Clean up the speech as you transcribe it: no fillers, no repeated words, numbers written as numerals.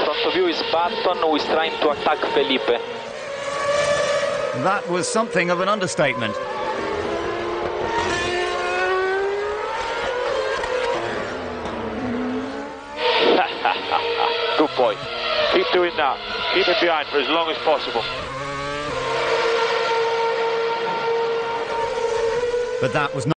front of you is Barton, who is trying to attack Felipe. That was something of an understatement. Good boy. Keep doing that. Keep him behind for as long as possible. But that was not